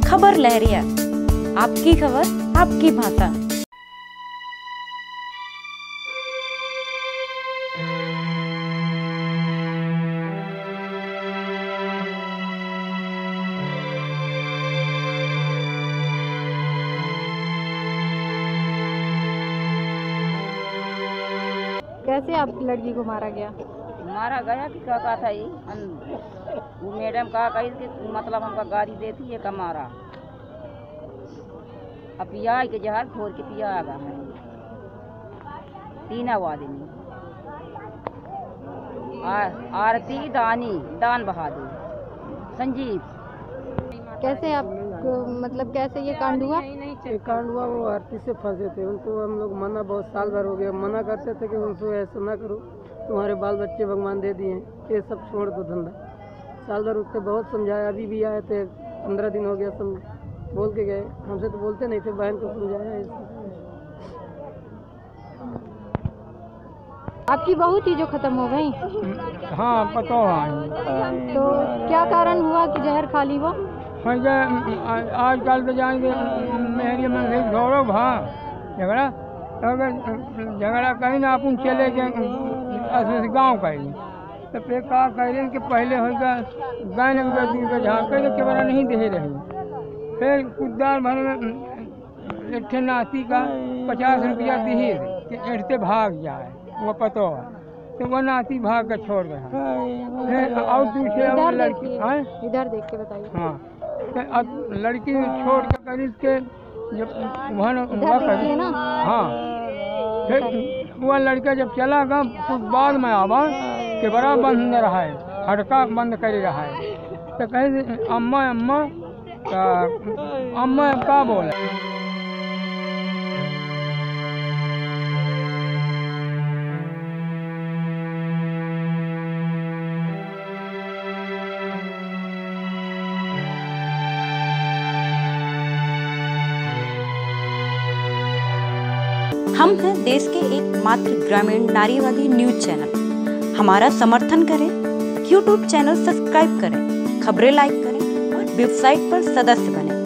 खबर लहरिया, आपकी खबर आपकी भाषा। कैसे आपकी लड़की को मारा गया? मारा गया कि क्या कहा था ये वो मैडम कहा कही कि मतलब हमका गाड़ी देती है कमारा अब पिया के जहाज खोल के पिया आ गया है 3 आदमी आरती दानी दान बहादुर संजीव। कैसे आप मतलब कैसे ये कांड हुआ? ये कांड हुआ वो आरती से फंसे थे, उनको हम लोग मना बहुत साल भर हो गया मना करते थे कि उनको ऐसा ना करो, तुम्हारे बाल बच्चे भगवान दे दिए, ये सब छोड़ दो धंधा। साल भर उससे बहुत समझाया, अभी भी आए थे 15 दिन हो गया, सब बोल के गए, हमसे तो बोलते नहीं थे, बहन को समझाया। आपकी बहू थी जो खत्म हो गई? हाँ पता है। तो क्या कारण हुआ कि जहर खा ली वो? आजकल तो जाएंगे मेरी मन से छोड़ो भा झगड़ा, अगर झगड़ा कहीं ना अपन चले गए गाँव कहीं तो फिर का कह रहे कि पहले होगा गाय ने जहाँ कहीं के बड़ा नहीं दे रही, फिर कुदार भर में एक नाती का 50 रुपया दी कि एड़ते भाग जाए वो पतो है, तो वो नाती भाग कर छोड़ गया। फिर और दूसरे लड़की इधर देख के बताइए। हाँ अब लड़की छोड़ के करीब के जब वहाँ ना, हाँ फिर वह लड़का जब चला गया कुछ बाद में आवा कि बड़ा बंद रहा है, हड़का बंद कर रहा है, तो कहे अम्मा अम्मा अम्मा का बोला। हम हैं देश के एकमात्र ग्रामीण नारीवादी न्यूज चैनल। हमारा समर्थन करें, YouTube चैनल सब्सक्राइब करें, खबरें लाइक करें और वेबसाइट पर सदस्य बनें।